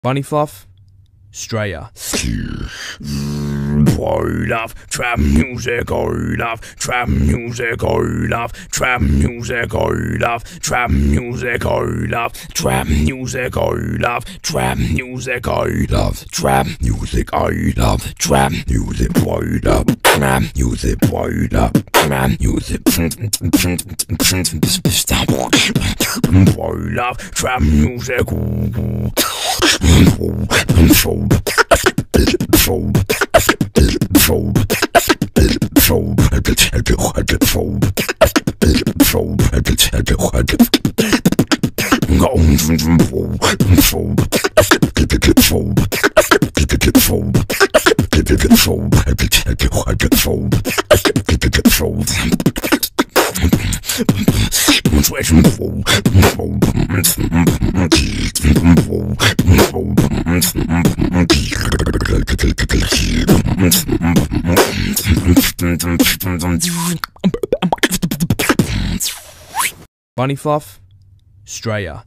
Bunny Fluff, Straya. I love trap music, I love trap music, I love trap music, I love trap music, I love trap music, I love trap music, I love trap music, I love trap music, I love trap music, I love trap music, I love trap music. Bunny Fluff, Straya.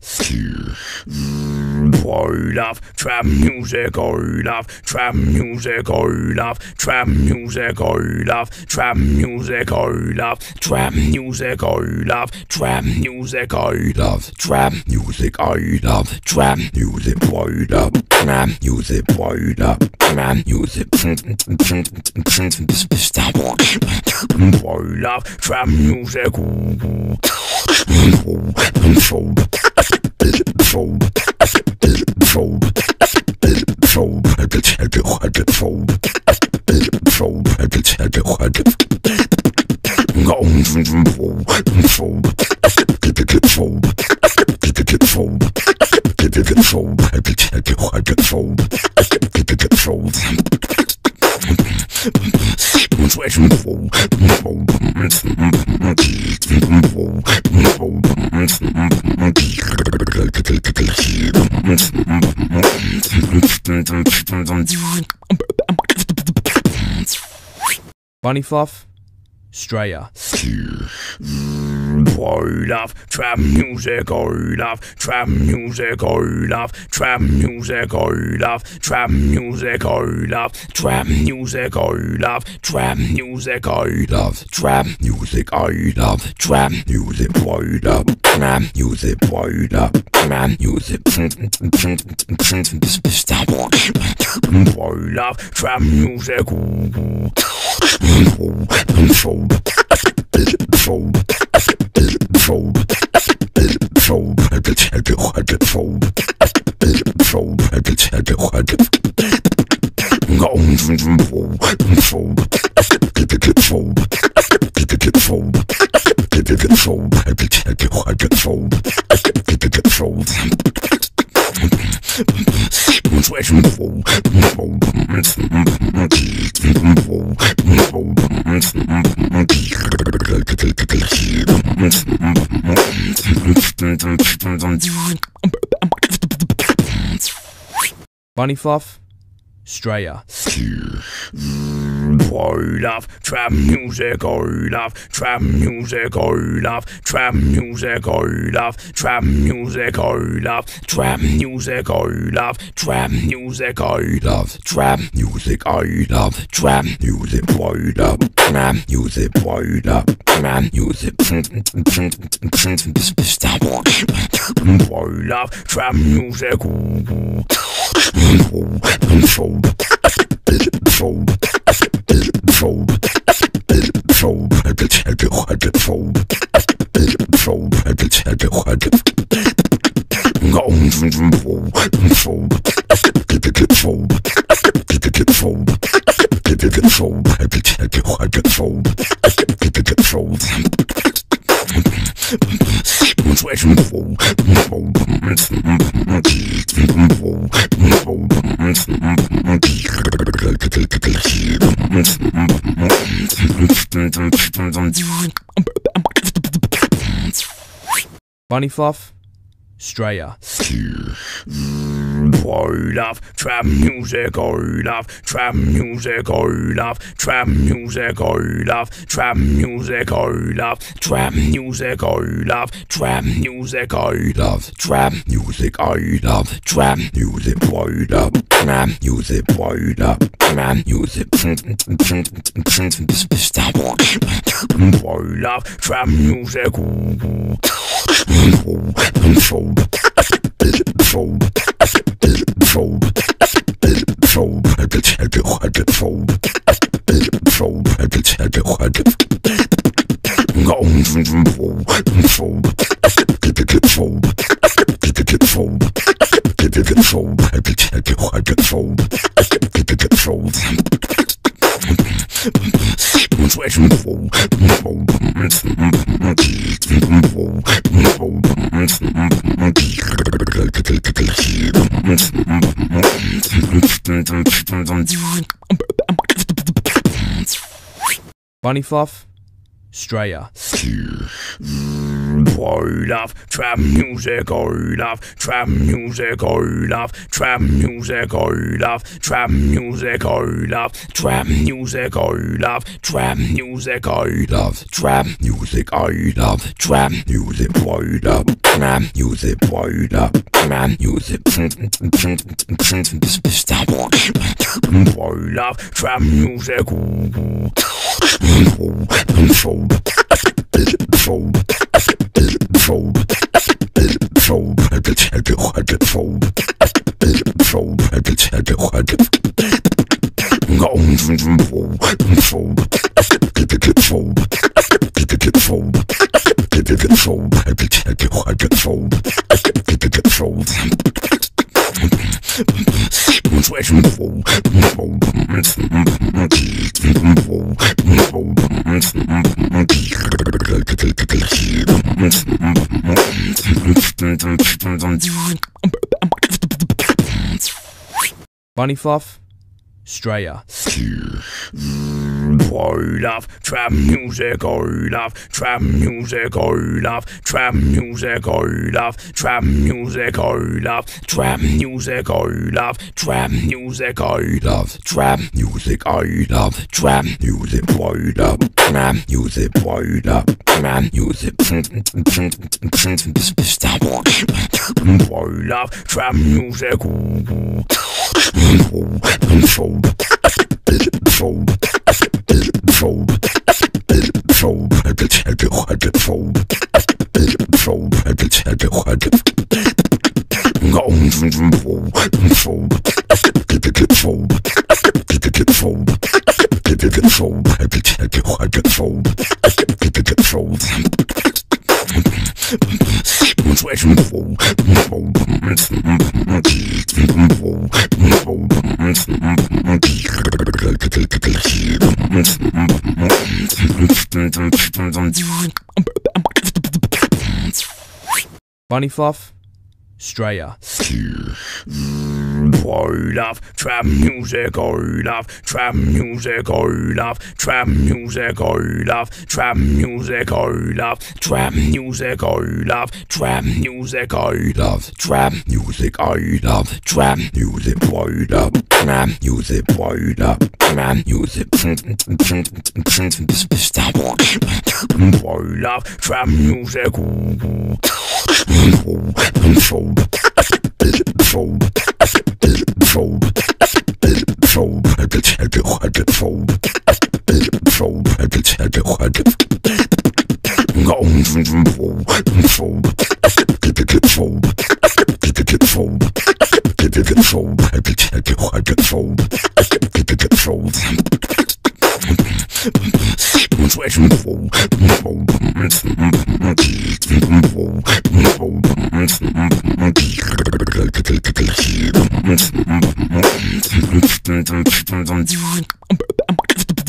I love trap music, I love trap music, I love trap music, I love trap music, I love trap music, I love trap music, I love trap music, I love trap music, I love trap music, I love trap music, I love trap music. Bunny Fluff, Straya. I love trap music, I love trap music, I love trap music, I love trap music, I love trap music, I love trap music, I love trap music, I love trap music, I love trap music, I love trap music, I love trap music. Bunny Fluff, Straya. I love trap music, I love trap music, I love trap music, I love trap music, I love trap music, I love trap music, I love trap music, I love trap music, I love trap music, I love trap music, I love trap music. Bunny Fluff, Straya. love trap music, I love trap music, I love trap music, I love trap music, I love trap music, I love trap music, I love trap music, I love trap music, I love trap music, I love trap music, I love trap music. Bunny Fluff, Australia. I love trap music, I love trap music, I love trap music, I love trap music, I love trap music, I love trap music, I love trap music, I love trap music, I love trap music, I love trap music, I love trap music. Bunny Fluff, Australia. I love trap music, I love trap music, I love trap music, I love trap music, I love trap music, I love trap music, I love trap music, I love trap music, I love trap music, I love trap music, I love trap music. Bunny Fluff, Australia. I love trap music, I love trap music, I love trap music, I love trap music, I love trap music, I love trap music, I love trap music, I love trap music, I love trap music, I love trap music, I love trap music.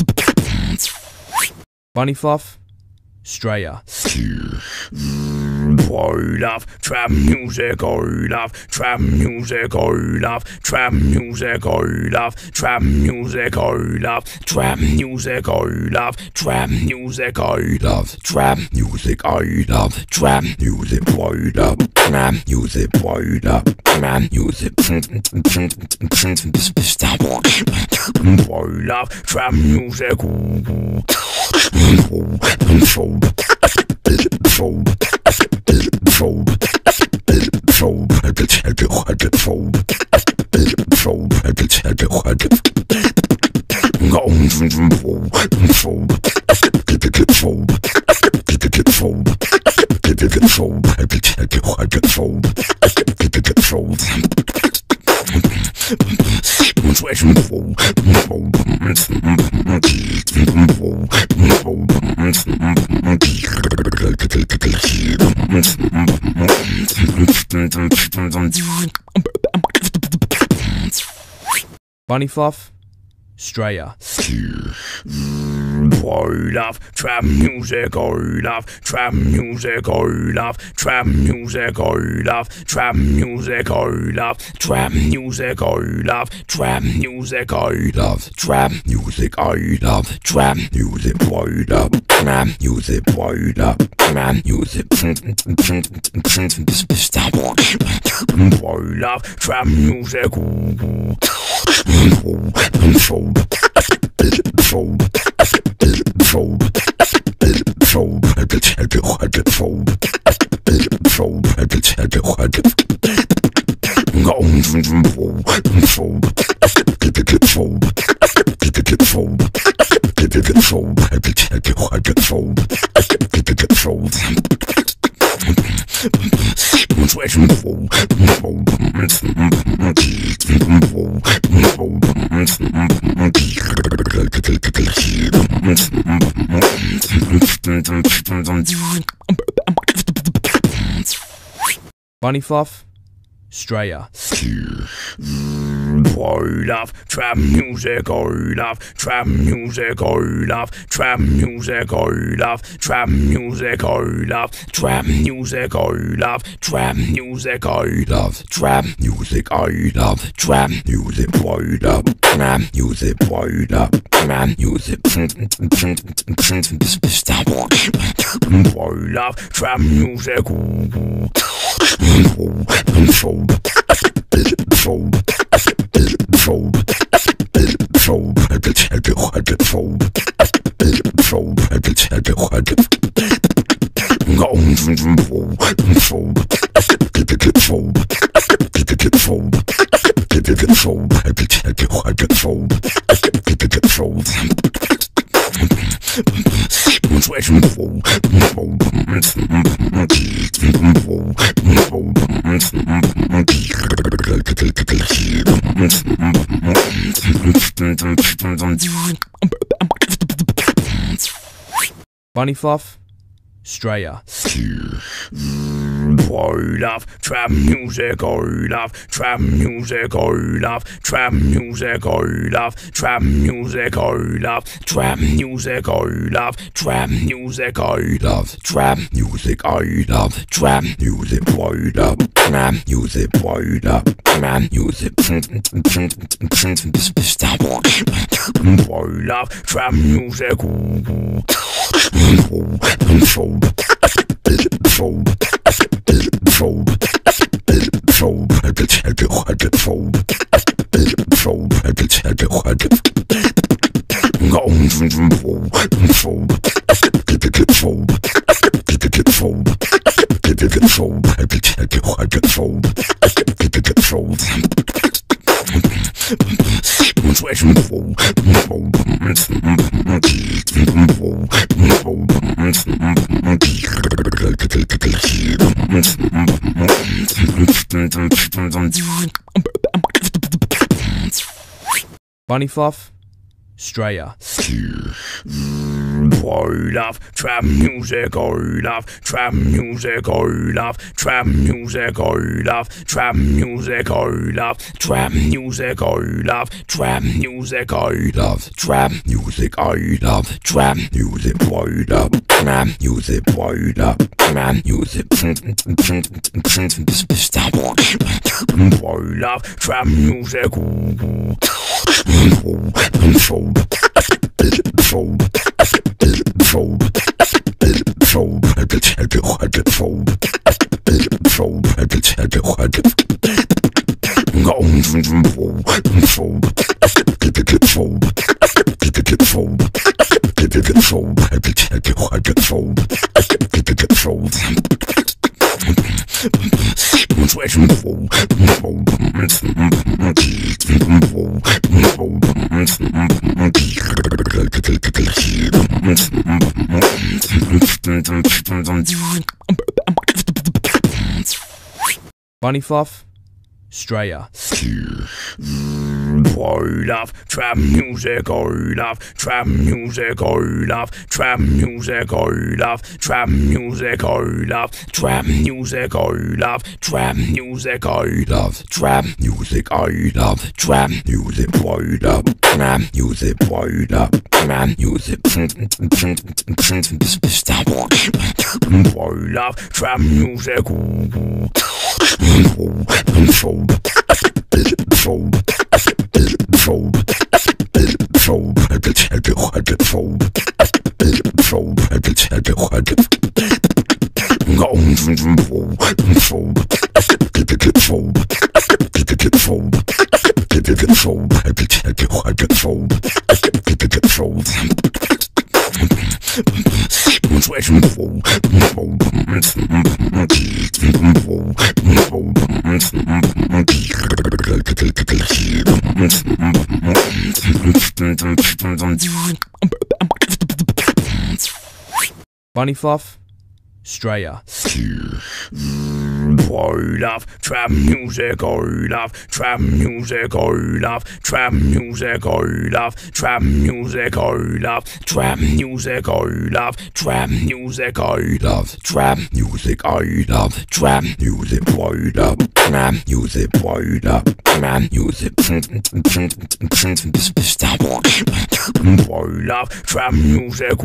Bunny Fluff, Australia. love trap music, I love trap music, I love trap music, I love trap music, I love trap music, I love trap music, I love trap music, I love trap music, I love trap music, I love trap music, I love trap music. Bunny Fluff, Straya. I love trap music, I love trap music, I love trap music, I love trap music, I love trap music, I love trap music, I love trap music, I love trap music, I love trap music, I love trap music, I love trap music. Bunny Fluff, Straya. I love trap music, I love trap music, I love trap music, I love trap music, I love trap music, I love trap music, I love trap music, I love trap music, I love trap music, I love trap music, I love trap music. Bunny Fluff, Straya. I love trap music, I love trap music, I love trap music, I love trap music, I love trap music, I love trap music, I love trap music, I love trap music, I love trap music, I love trap music, I love trap music. Bunny Fluff, Straya. I love trap music. I love trap music. I love trap music. I love trap music. I love trap music. I love trap music. I love trap music. I love trap music. I love trap music. I love trap music. I love trap music. Bunny Fluff, Australia. I love trap music. I love trap music. I love trap music. I love trap music. I love trap music. I love trap music. I love trap music. I love trap music. I love trap music. I love trap music. I love trap music. Bunny Fluff, Australia. I love trap music. I love trap music. I love trap music. I love trap music. I love trap music. I love trap music. I love trap music. I love trap music. I love trap music. I love trap music. I love trap music.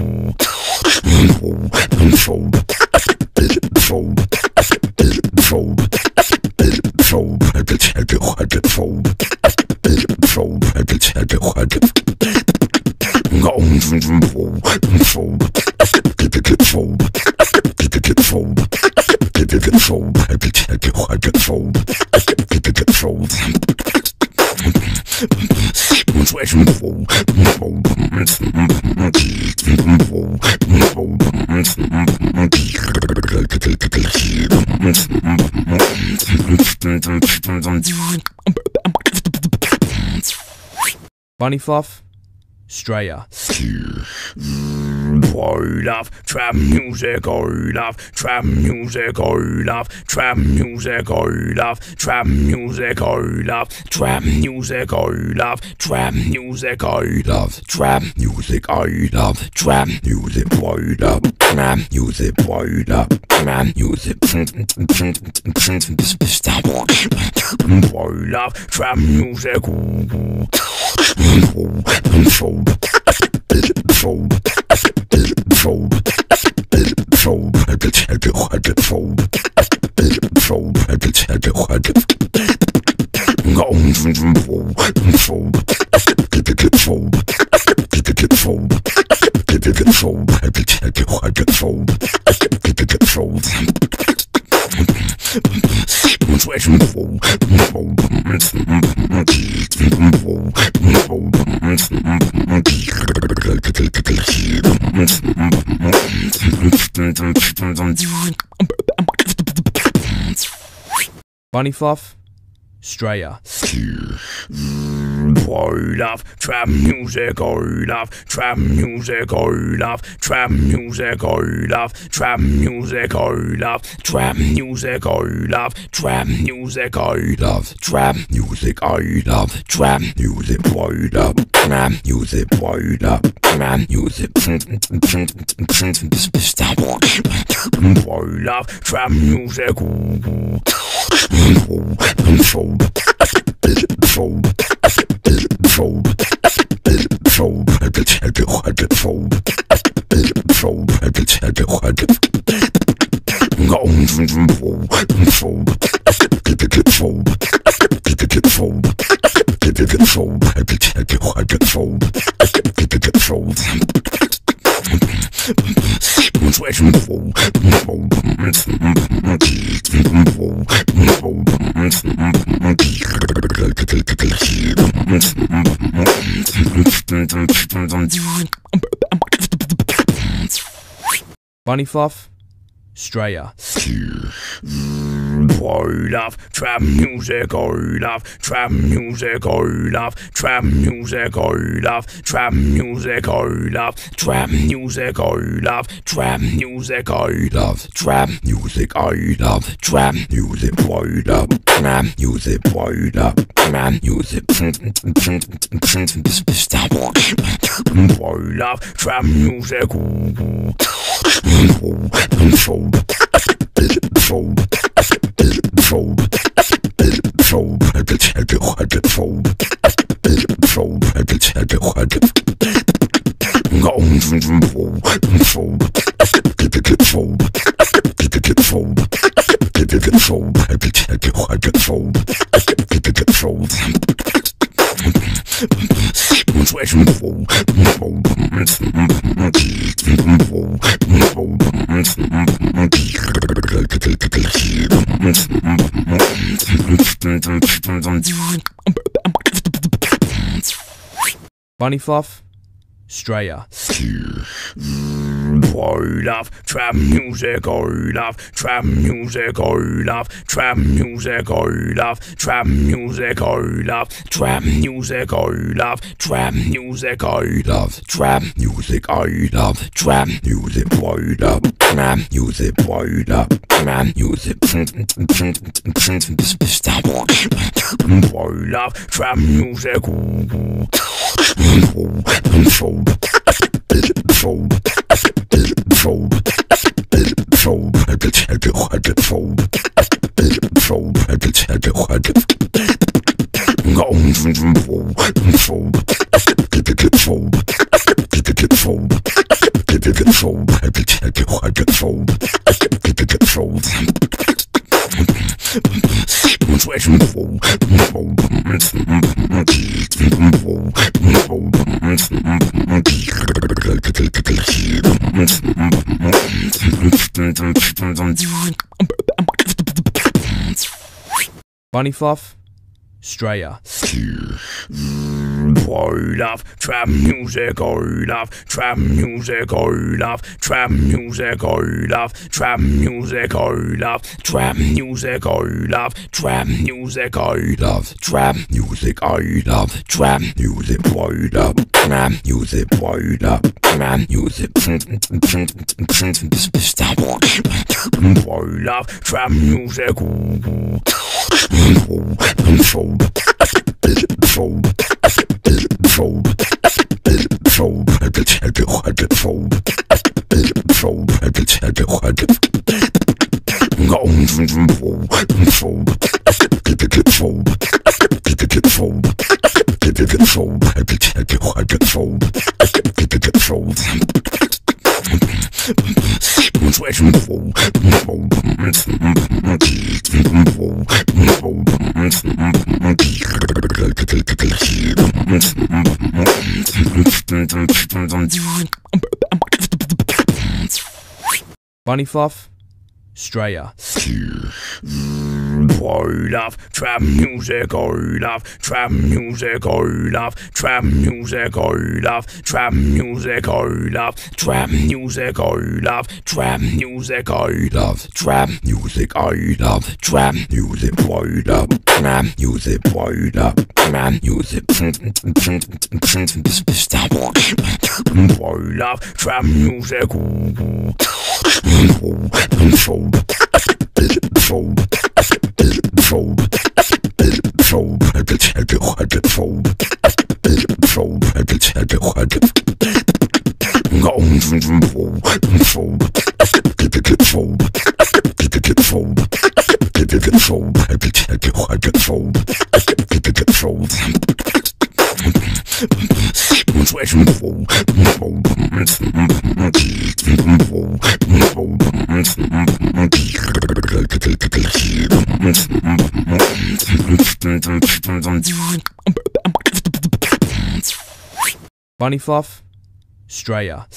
Bunny Fluff, Australia. I love trap music. I love trap music. I love trap music. I love trap music. I love trap music. I love trap music. I love trap music. I love trap music. I love trap music. I love trap music. I love trap music. Bunny Fluff, Australia. I love trap music. I love trap music. I love trap music. I love trap music. I love trap music. I love trap music. I love trap music. I love trap music. I love trap music. I love trap music. I love trap music. Bunny Fluff, Australia. I love trap music. I love trap music. I love trap music. I love trap music. I love trap music. I love trap music. I love trap music. I love trap music. I love trap music. I love trap music. I love trap music. Bunny Fluff, Australia. I love trap music. I love trap music. I love trap music. I love trap music. I love trap music. I love trap music. I love trap music. I love trap music. I love trap music. I love trap music. I love trap music. Bunny Fluff, Australia. I love trap music. I love trap music. I love trap music. I love trap music. I love trap music. I love trap music. I love trap music. I love trap music. I love trap music. I love trap music. I love trap music. Bunny Fluff, Australia. I love trap music, I love trap music, I love trap music, I love trap music, I love trap music, I love trap music, I love trap music, I love trap music, I love trap music, I love trap music, I love trap music. Bunny Fluff, Straya.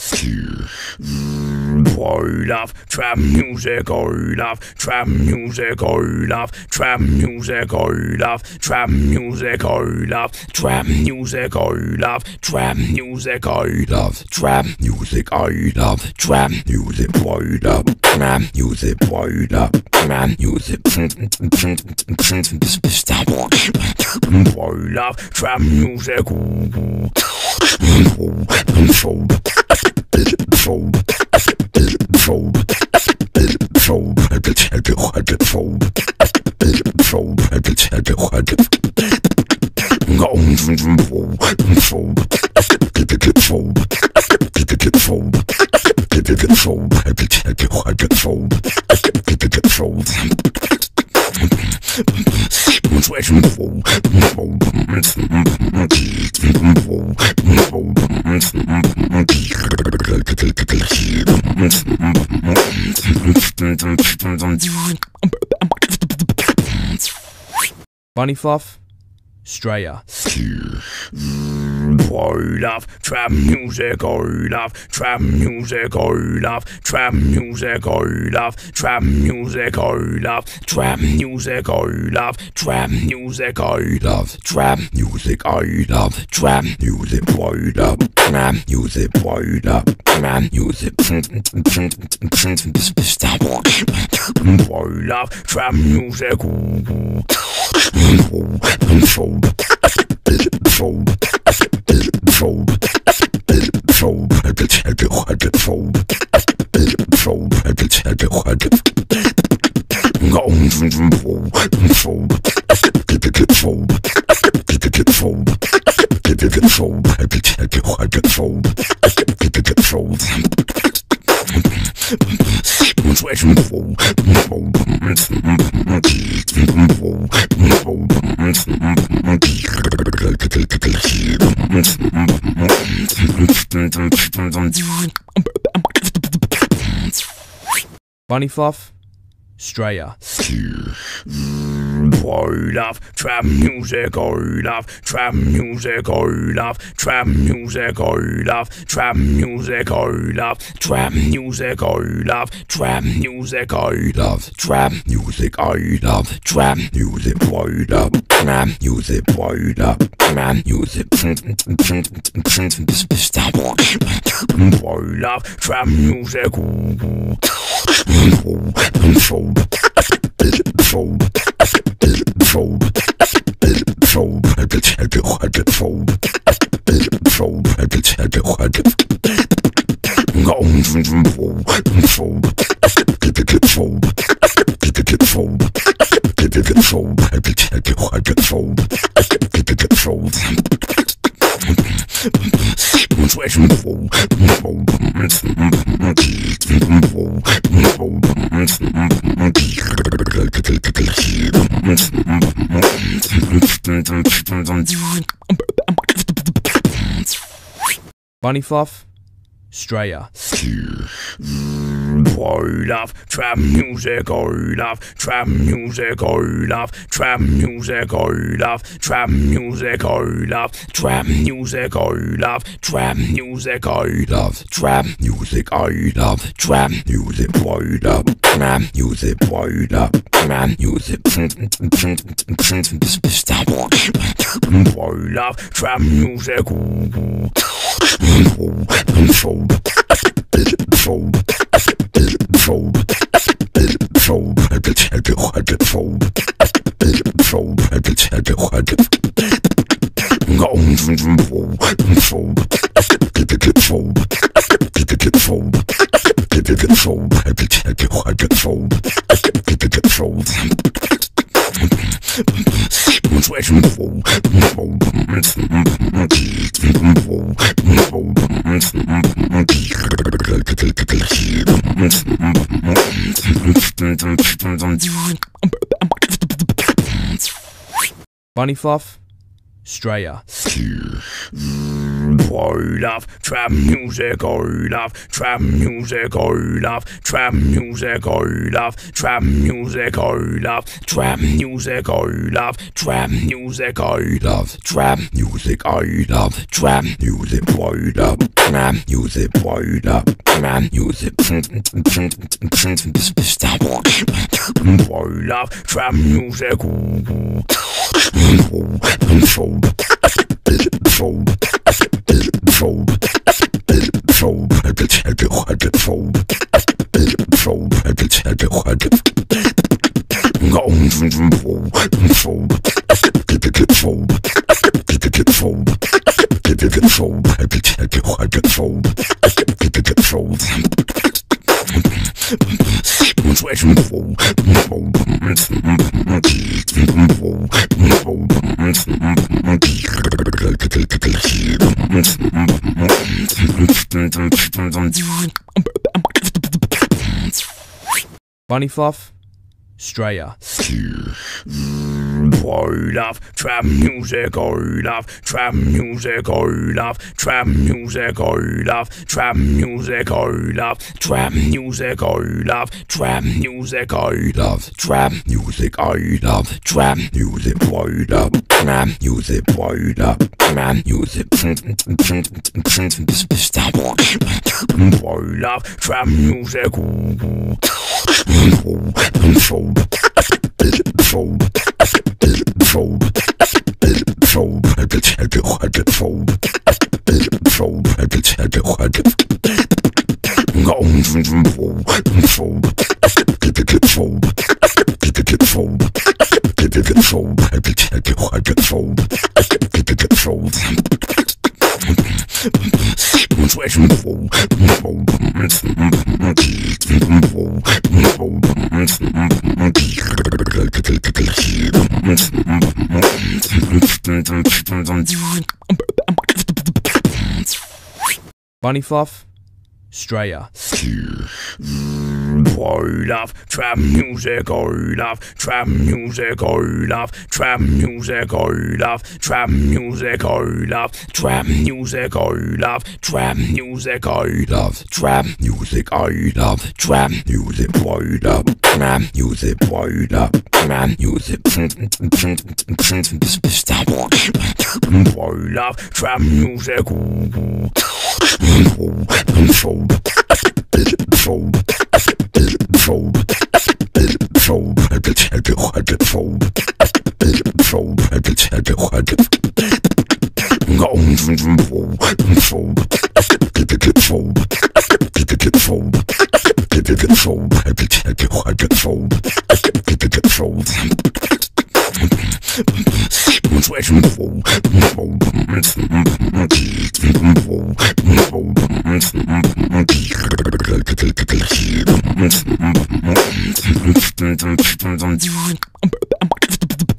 I love trap music, I love trap music, I love trap music, I love trap music, I love trap music, I love trap music, I love trap music, I love trap music, I love trap music, I love trap music, I love trap music. Bunny Fluff, Straya. I love trap music, I love trap music, I love trap music, I love trap music, I love trap music, I love trap music, I love trap music, I love trap music, I love trap music, I love trap music, I love trap music. Bunny Fluff, Straya. I love trap music, I love trap music, I love trap music, I love trap music, I love trap music, I love trap music, I love trap music, I love trap music, I love trap music, I love trap music, I love trap music. Bunny Fluff, Straya. boy love, trap music I love, trap music I love, trap music I love, trap music I love, trap music I love, trap music I love, trap music I love, trap music boy love, trap music boy love, trap music boy love, trap music Bunny Fluff, Australia. Boy love, trap music I love, trap music I love, trap music I love, trap music I love, trap music I love, trap music I love, trap music I love, trap music boy love, trap music boy love, trap music boy love, trap music Bunny Fluff, Australia. Boy love, trap music I love, trap music I love, trap music I love, trap music I love, trap music I love, trap music I love, trap music I love, trap music boy love, trap music boy love, trap music boy love, trap music Bunny Fluff, Australia. Boy love, trap music I love, trap music I love, trap music I love, trap music I love, trap music I love, trap music I love, trap music I love, trap music boy love, trap music boy love, trap music boy love, trap music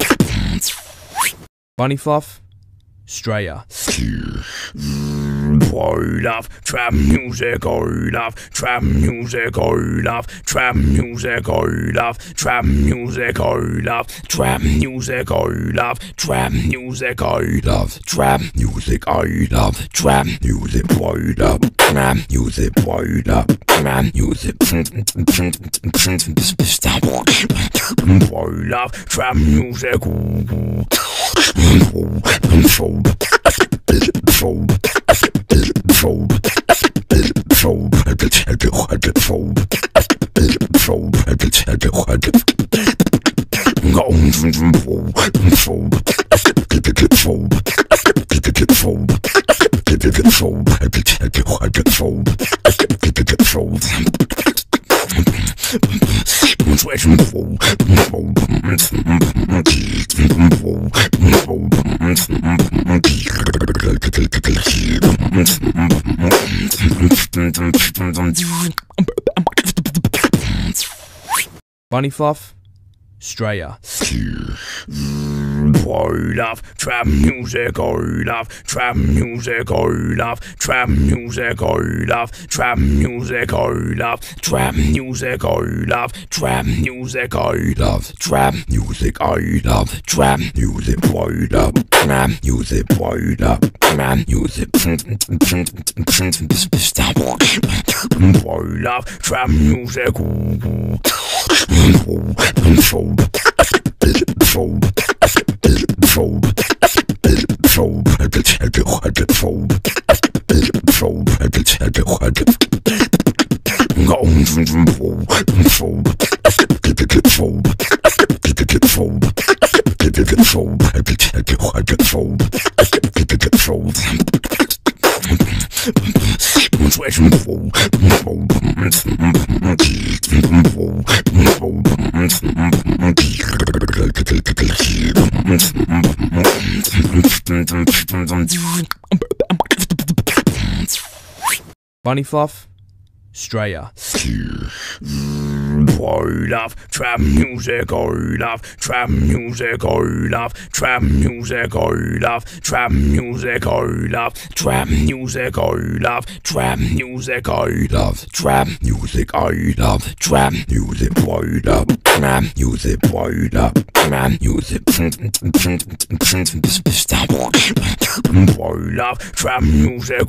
Bunny Fluff, Australia. I love trap music. I love trap music. I love trap music. I love trap music. I love trap music. I love trap music. I love trap music. I love trap music. I love trap music. I love trap music. I love trap music. Bunny Fluff, Australia. I love trap music. I love trap music. I love trap music. I love trap music. I love trap music. I love trap music. I love trap music. I love trap music. I love trap music. I love trap music. I love trap music. Bunny Fluff, Australia. I love trap music. I love trap music. I love trap music. I love trap music. I love trap music. I love trap music. I love trap music. I love trap music. I love trap music. I love trap music. I love trap music.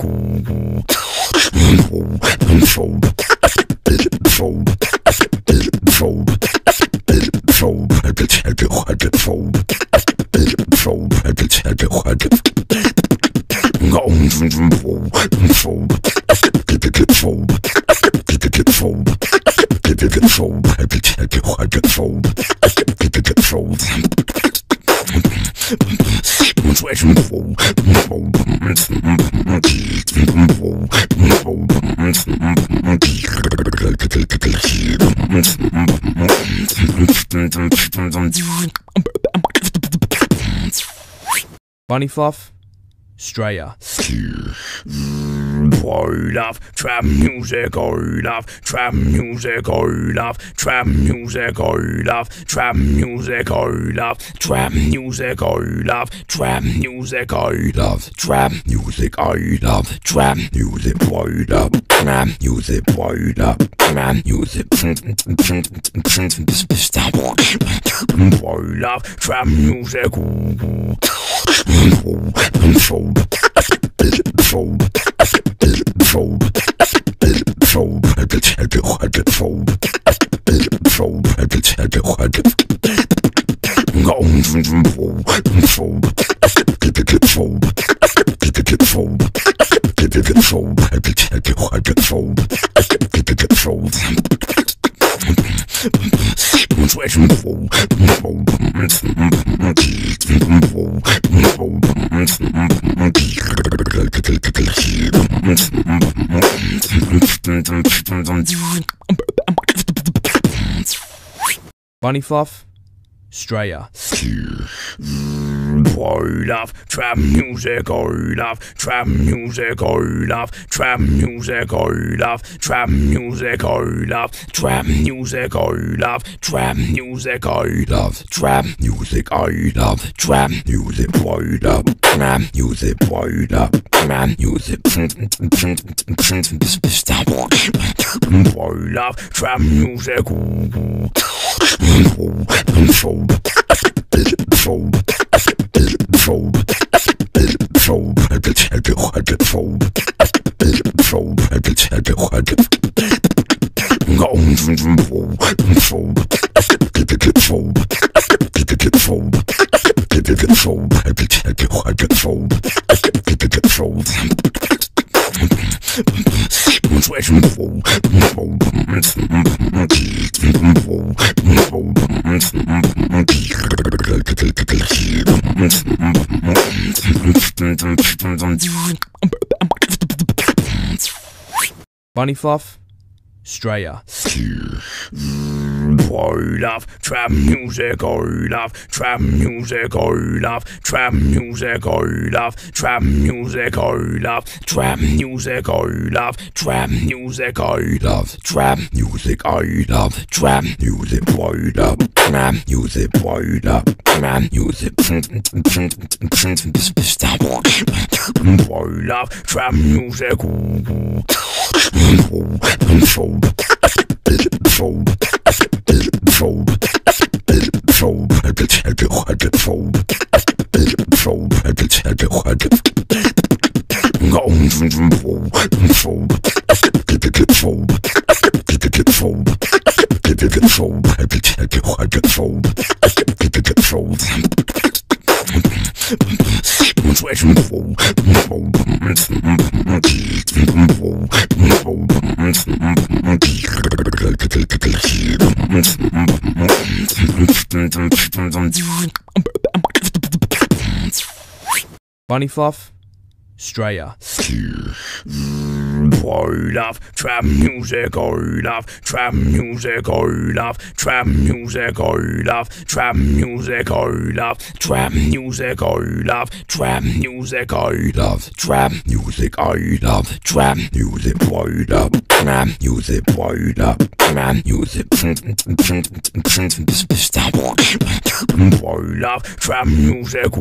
Bunny Fluff, Australia. I love trap music. I love trap music. I love trap music. I love trap music. I love trap music. I love trap music. I love trap music. I love trap music. I love trap music. I love trap music. I love trap music. Bunny Fluff, Australia. I I love trap music. I love trap music. I love trap music. I love trap music. I love trap music. I love trap music. I love trap music. I love trap music. I love trap music. I love trap music. I love trap music. Bunny Fluff, Straya. I love trap music. I love trap music. I love trap music. I love trap music. I love trap music. I love trap music. I love trap music. I love trap music. I love trap music. I love trap music. I love trap music. Bunny Fluff, Straya. I love trap music. I love trap music. I love trap music. I love trap music. I love trap music. I love trap music. I love trap music. I love trap music. I love trap music. I love trap music. I love trap music.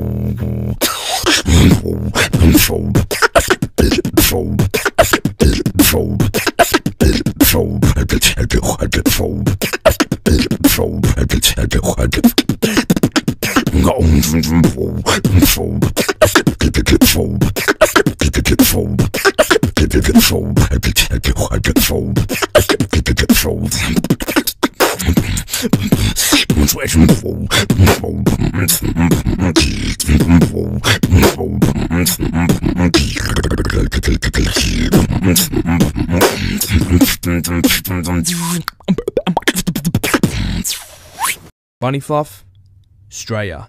Bunny Fluff, Straya.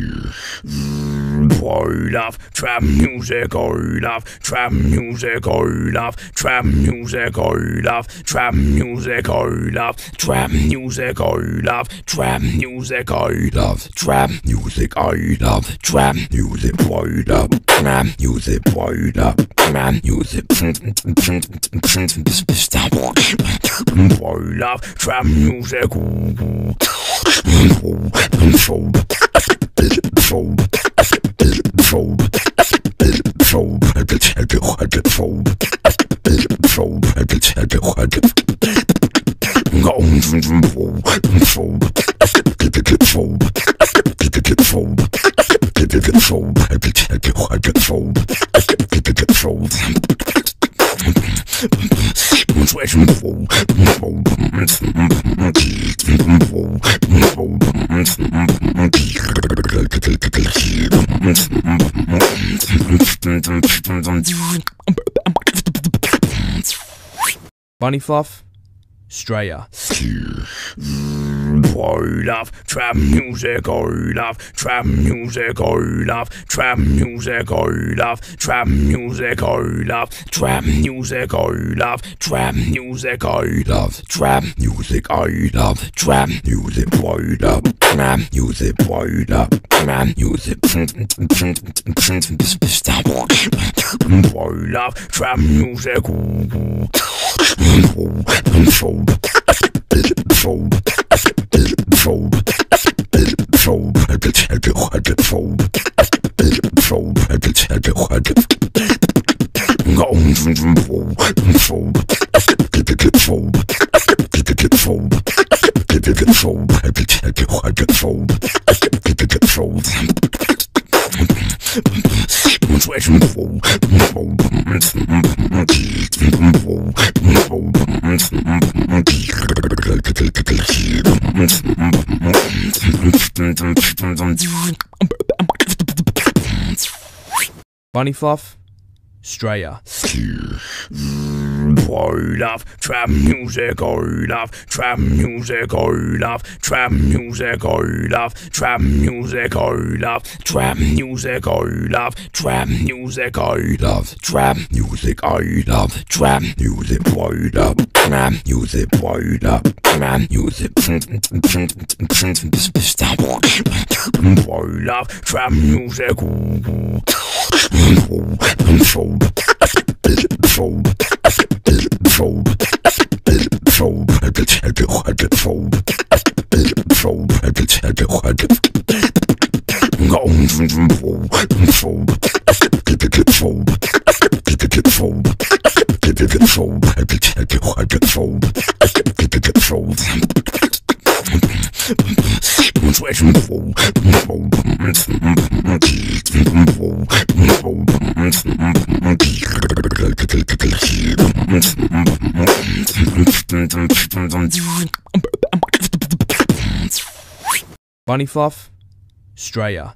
I love trap music. I love trap music. I love trap music. I love trap music. I love trap music. I love trap music. I love trap music. I love trap music. I love trap music. I love trap music. I love trap music. Bunny Fluff, Straya. boy love, trap music I love, trap music I love, trap music I love, trap music I love, trap music I love, trap music I love, trap music I love, trap music boy love, trap music boy love, trap music boy love, trap music Bunny Fluff, Australia. Boy love, trap music I love, trap music I love, trap music I love, trap music I love, trap music I love, trap music I love, trap music I love, trap music boy love, trap music boy love, trap music boy love, trap music Bunny Fluff, Australia.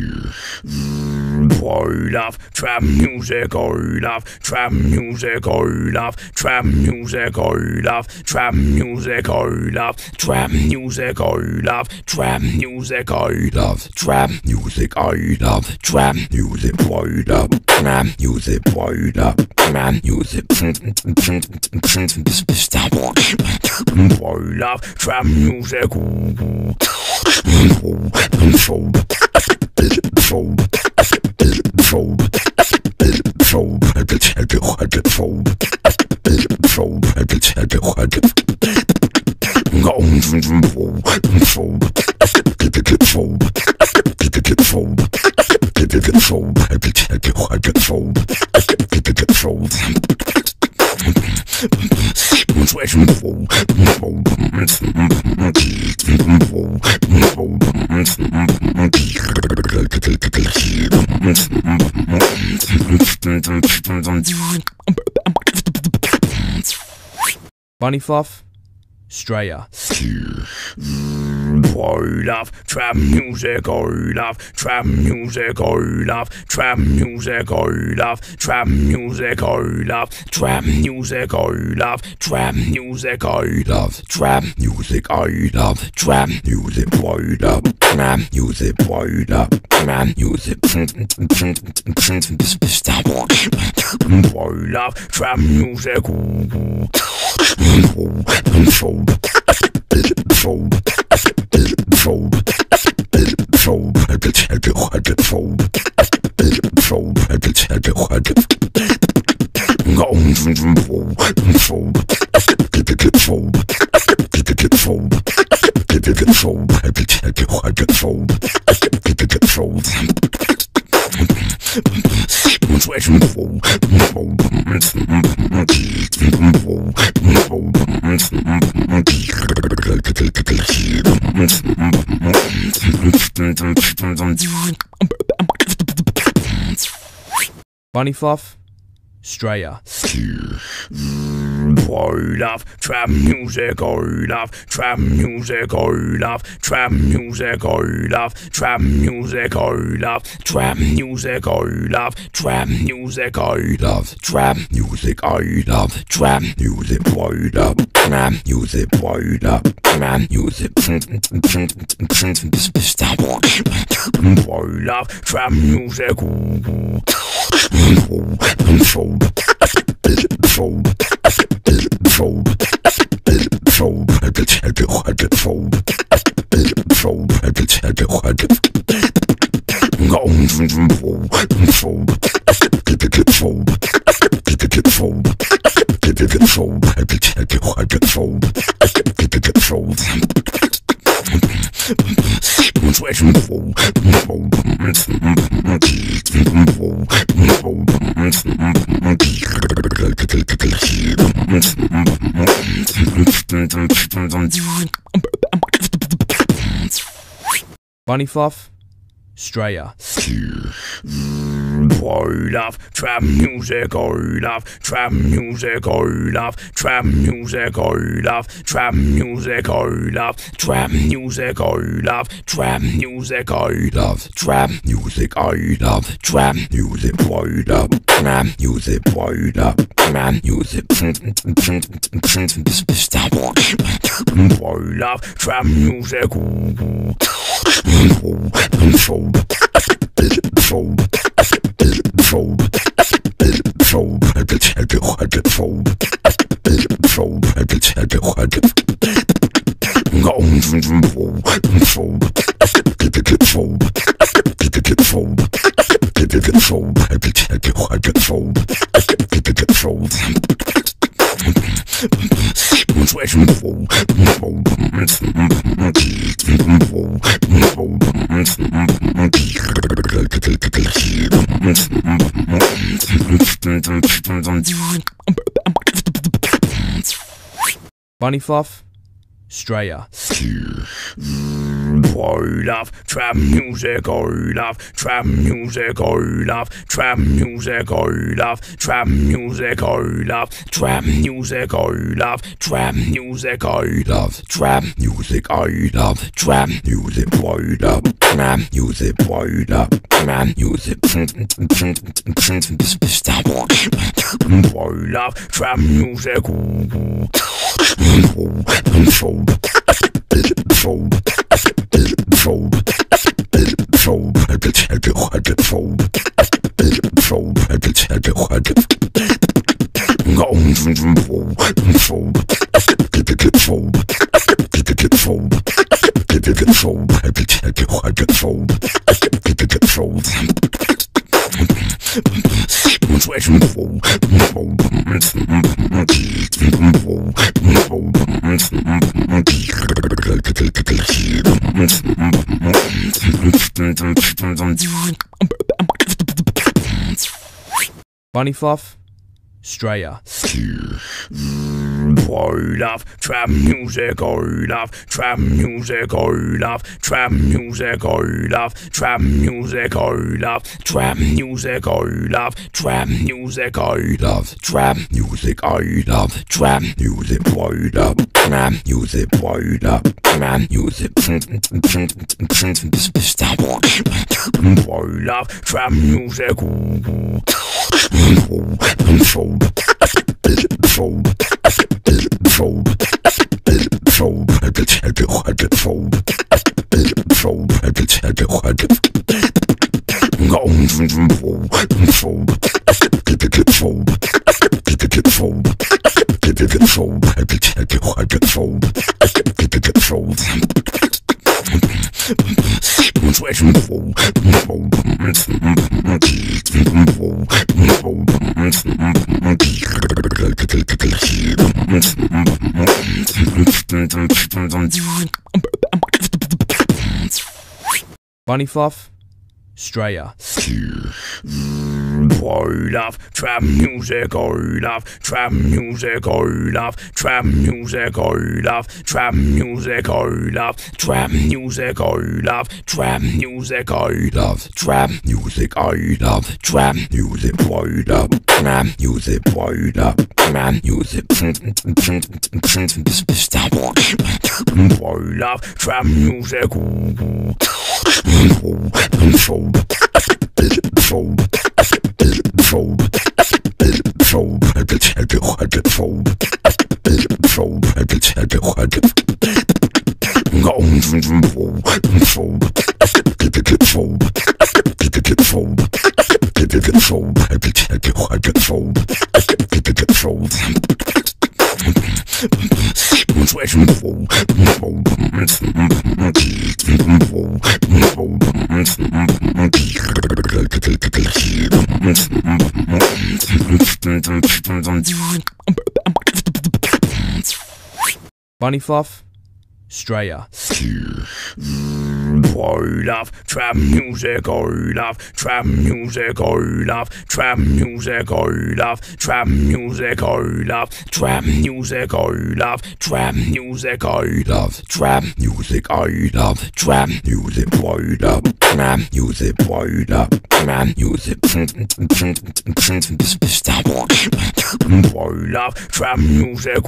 Boy love, trap music I love, trap music I love, trap music I love, trap music I love, trap music I love, trap music I love, trap music I love, trap music boy love, trap music boy love, trap music boy love, trap music Bunny Fluff, Australia. Boy love, trap music I love, trap music I love, trap music I love, trap music I love, trap music I love, trap music I love, trap music I love, trap music boy love, trap music boy love, trap music boy love, trap music Bunny Fluff, Australia. I love trap music. I love trap music. I love trap music. I love trap music. I love trap music. I love trap music. I love trap music. I love trap music. I love trap music. I love trap music. I love trap music. Bunny Fluff, Australia. I love trap music. I love trap music. I love trap music. I love trap music. I love trap music. I love trap music. I love trap music. I love trap music. I love trap music. I love trap music. I love trap music. Bunny Fluff, Australia. I love trap music. I love trap music. I love trap music. I love trap music. I love trap music. I love trap music. I love trap music. I love trap music. I love trap music. I love trap music. I love trap music. Bunny Fluff, Australia. I love trap music. I love trap music. I love trap music. I love trap music. I love trap music. I love trap music. I love trap music. I love trap music. I love trap music. I love trap music. I love trap music. Bunny Fluff, Australia. I love trap music, I love trap music, I love trap music, I love trap music, I love trap music, I love trap music, I love trap music, I love trap music, I love trap music, I love trap music, I love trap music. Bunny Fluff, Straya. I love trap music, I love trap music, I love trap music, I love trap music, I love trap music, I love trap music, I love trap music, I love trap music, I love trap music, I love trap music, I love trap music.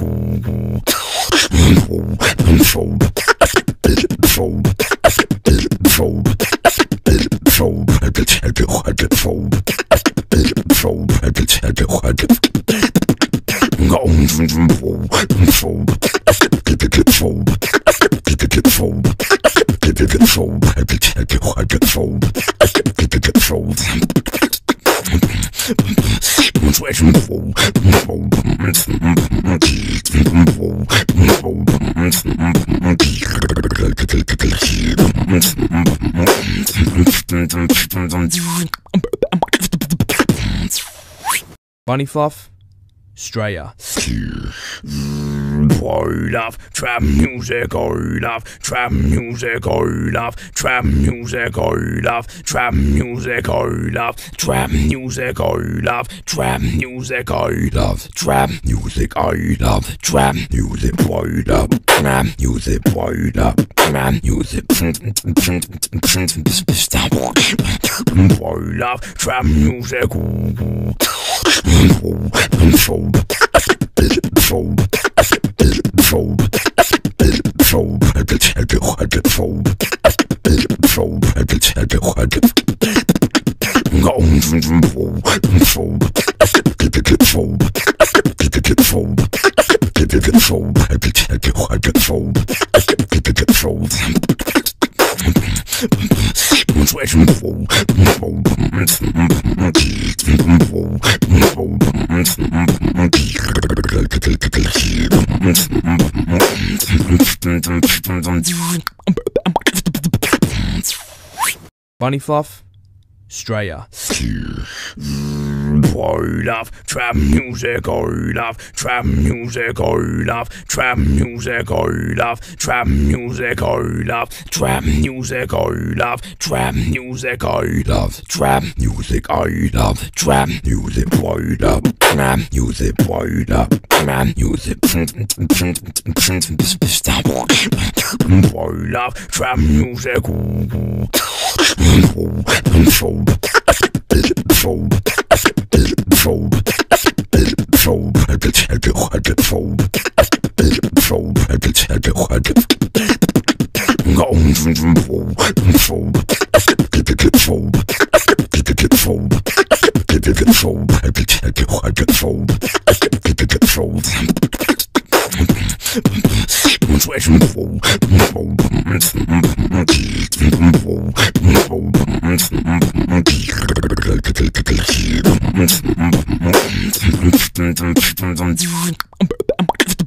Bunny Fluff, Straya. I love trap music, I love trap music, I love trap music, I love trap music, I love trap music, I love trap music, I love trap music, I love trap music, I love trap music, I love trap music, I love trap music. Bunny Fluff, Straya. I love trap music, I love trap music, I love trap music, I love trap music, I love trap music, I love trap music, I love trap music, I love trap music, I love trap music, I love trap music, I love trap music.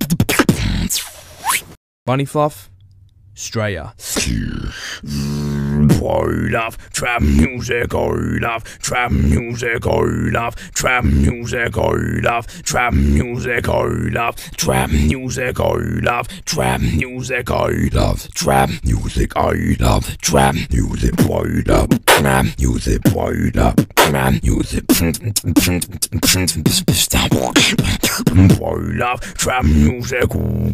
Bunny Fluff, Straya. I love trap music, I love trap music, I love trap music, I love trap music, I love trap music, I love trap music, I love trap music, I love trap music, I love trap music, I love trap music, I love trap music.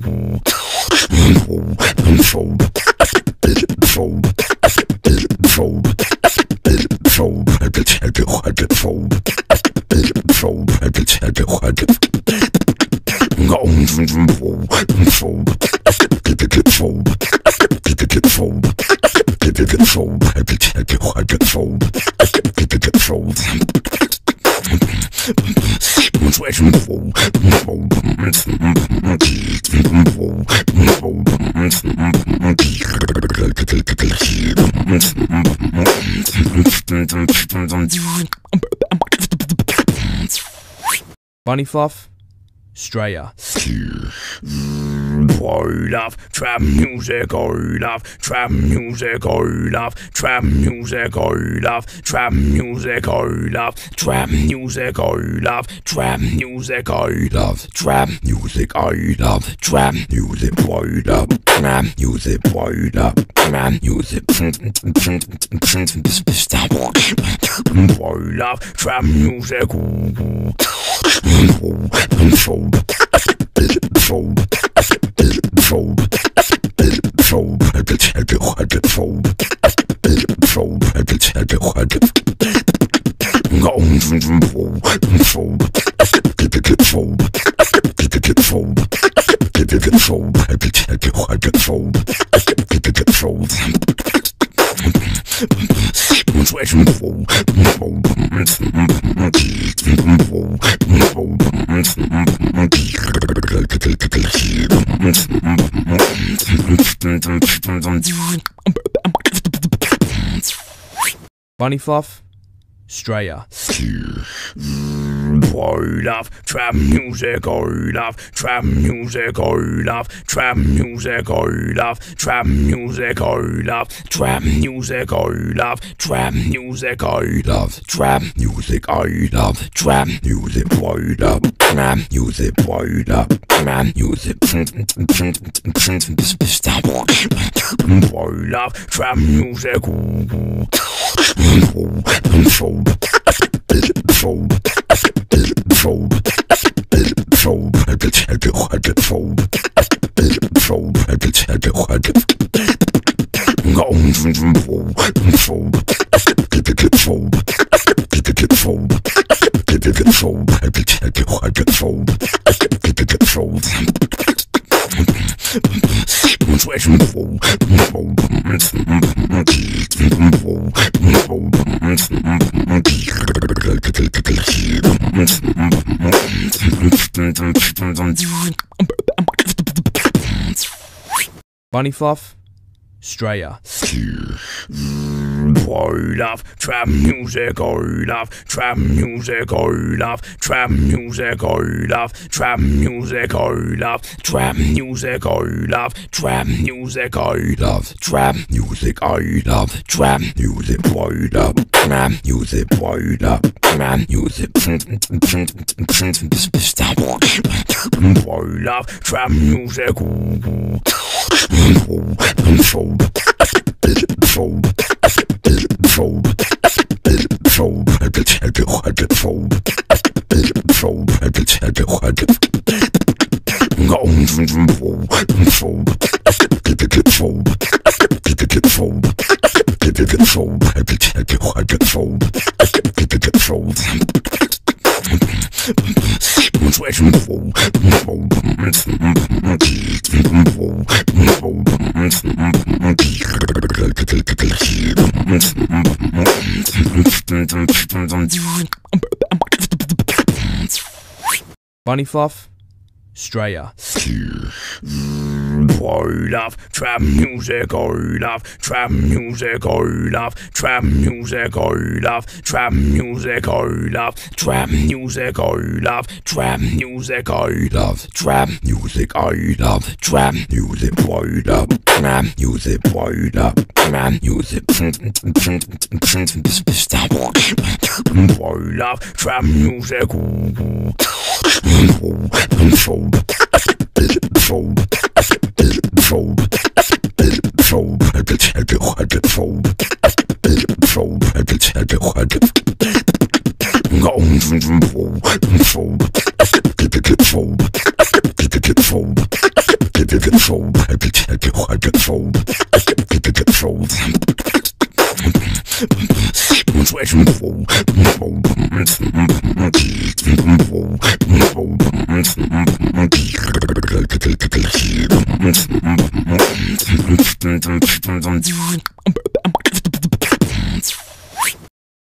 Bunny Fluff, Australia. I love trap music, I love trap music, I love trap music, I love trap music, I love trap music, I love trap music, I love trap music, I love trap music, I love trap music, I love trap music, I love trap music. Bunny Fluff, Australia. I love trap music, I love trap music, I love trap music, I love trap music, I love trap music, I love trap music, I love trap music, I love trap music, I love trap music, I love trap music, I love trap music. Bunny Fluff, Australia. I love trap music, I love trap music, I love trap music, I love trap music, I love trap music, I love trap music, I love trap music, I love trap music, I love trap music, I love trap music, I love trap music. Bunny Fluff, Australia. love, trap music, I love, trap music, I love, trap music, I love, trap music, I love, trap music, I love, trap music, I love, trap music, I love, trap music, I love, trap music, I love, trap music, I love, trap music.